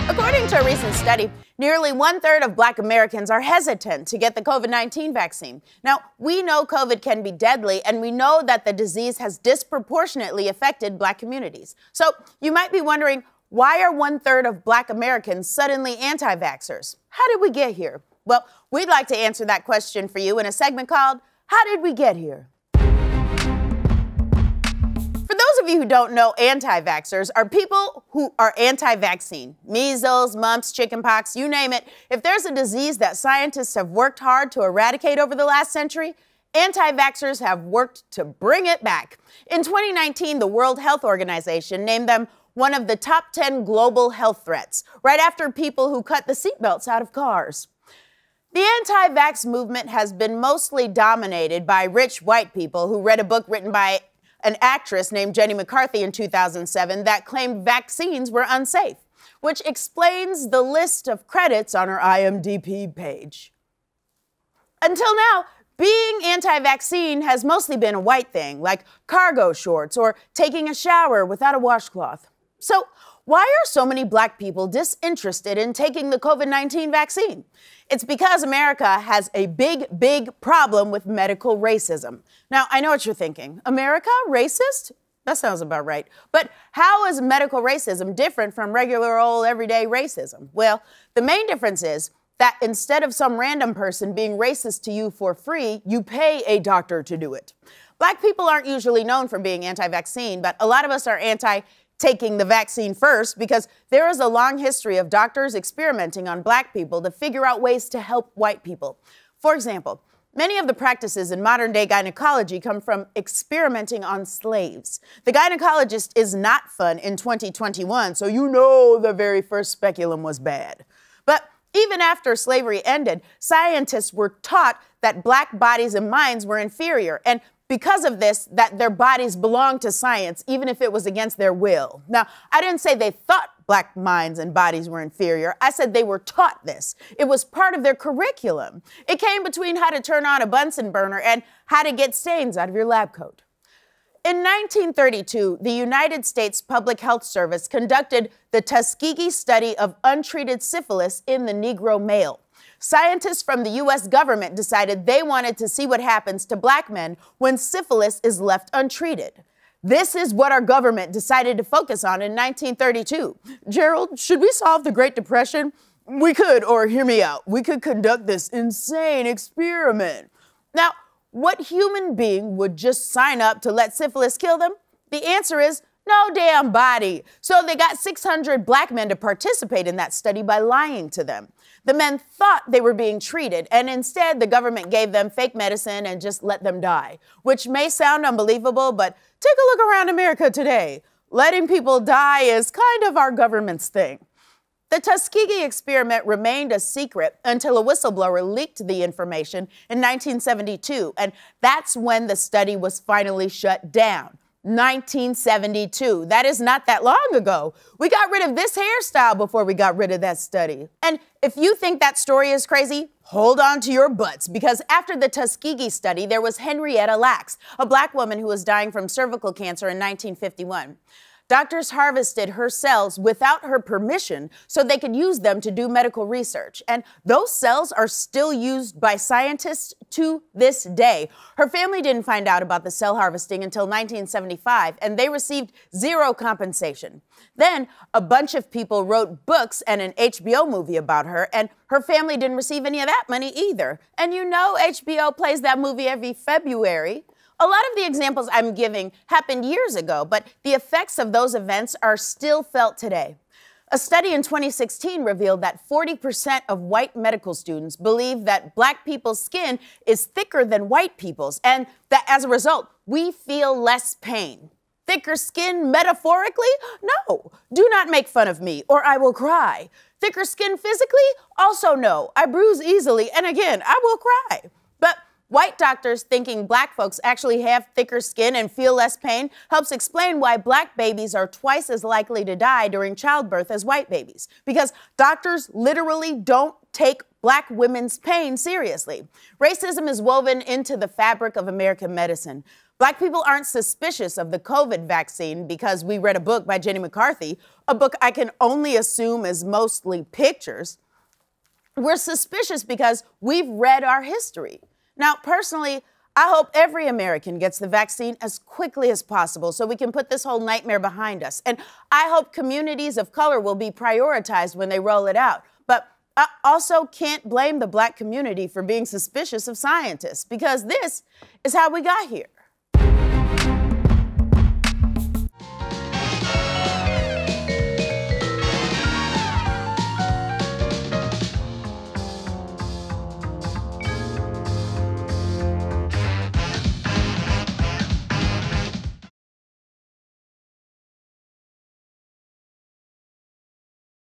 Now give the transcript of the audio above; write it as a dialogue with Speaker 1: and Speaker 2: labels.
Speaker 1: According to a recent study, nearly 1/3 of Black Americans are hesitant to get the COVID-19 vaccine. Now, we know COVID can be deadly, and we know that the disease has disproportionately affected Black communities. So you might be wondering, why are 1/3 of Black Americans suddenly anti-vaxxers? How did we get here? Well, we'd like to answer that question for you in a segment called, How Did We Get Here? For those of you who don't know, anti-vaxxers are people who are anti-vaccine. Measles, mumps, chickenpox, you name it. If there's a disease that scientists have worked hard to eradicate over the last century, anti-vaxxers have worked to bring it back. In 2019, the World Health Organization named them one of the top 10 global health threats, right after people who cut the seatbelts out of cars. The anti-vax movement has been mostly dominated by rich white people who read a book written by an actress named Jenny McCarthy in 2007 that claimed vaccines were unsafe, which explains the list of credits on her IMDb page. Until now, being anti-vaccine has mostly been a white thing, like cargo shorts or taking a shower without a washcloth. So why are so many Black people disinterested in taking the COVID-19 vaccine? It's because America has a big problem with medical racism. Now, I know what you're thinking. America? Racist? That sounds about right. But how is medical racism different from regular old everyday racism? Well, the main difference is that instead of some random person being racist to you for free, you pay a doctor to do it. Black people aren't usually known for being anti-vaccine, but a lot of us are anti-taking the vaccine first because there is a long history of doctors experimenting on Black people to figure out ways to help white people. For example, many of the practices in modern-day gynecology come from experimenting on slaves. The gynecologist is not fun in 2021, so you know the very first speculum was bad. But even after slavery ended, scientists were taught that Black bodies and minds were inferior, and because of this, that their bodies belonged to science, even if it was against their will. Now, I didn't say they thought Black minds and bodies were inferior. I said they were taught this. It was part of their curriculum. It came between how to turn on a Bunsen burner and how to get stains out of your lab coat. In 1932, the United States Public Health Service conducted the Tuskegee study of untreated syphilis in the Negro male. Scientists from the U.S. government decided they wanted to see what happens to Black men when syphilis is left untreated. This is what our government decided to focus on in 1932. Gerald, should we solve the Great Depression? We could, or hear me out, we could conduct this insane experiment. Now, what human being would just sign up to let syphilis kill them? The answer is no damn body. So they got 600 Black men to participate in that study by lying to them. The men thought they were being treated, and instead the government gave them fake medicine and just let them die, which may sound unbelievable, but take a look around America today. Letting people die is kind of our government's thing. The Tuskegee experiment remained a secret until a whistleblower leaked the information in 1972, and that's when the study was finally shut down. 1972. That is not that long ago. We got rid of this hairstyle before we got rid of that study. And if you think that story is crazy, hold on to your butts, because after the Tuskegee study, there was Henrietta Lacks, a Black woman who was dying from cervical cancer in 1951. Doctors harvested her cells without her permission so they could use them to do medical research. And those cells are still used by scientists to this day. Her family didn't find out about the cell harvesting until 1975, and they received zero compensation. Then a bunch of people wrote books and an HBO movie about her, and her family didn't receive any of that money either. And you know HBO plays that movie every February. A lot of the examples I'm giving happened years ago, but the effects of those events are still felt today. A study in 2016 revealed that 40% of white medical students believe that Black people's skin is thicker than white people's, and that as a result, we feel less pain. Thicker skin metaphorically? No, do not make fun of me or I will cry. Thicker skin physically? Also no, I bruise easily, and again, I will cry. But white doctors thinking Black folks actually have thicker skin and feel less pain helps explain why Black babies are twice as likely to die during childbirth as white babies. Because doctors literally don't take Black women's pain seriously. Racism is woven into the fabric of American medicine. Black people aren't suspicious of the COVID vaccine because we read a book by Jenny McCarthy, a book I can only assume is mostly pictures. We're suspicious because we've read our history. Now, personally, I hope every American gets the vaccine as quickly as possible so we can put this whole nightmare behind us. And I hope communities of color will be prioritized when they roll it out. But I also can't blame the Black community for being suspicious of scientists, because this is how we got here.